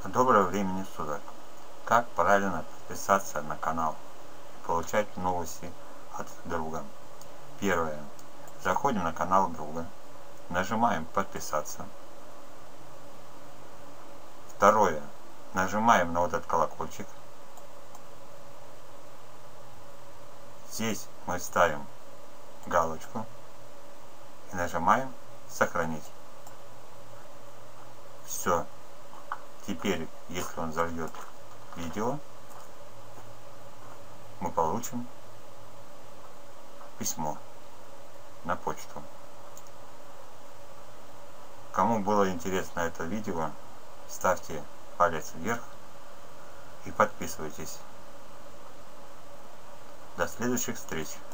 Доброго времени суток! Как правильно подписаться на канал и получать новости от друга? Первое. Заходим на канал друга, нажимаем подписаться. Второе. Нажимаем на вот этот колокольчик. Здесь мы ставим галочку и нажимаем сохранить. Все. Теперь, если он зальет видео, мы получим письмо на почту. Кому было интересно это видео, ставьте палец вверх и подписывайтесь. До следующих встреч!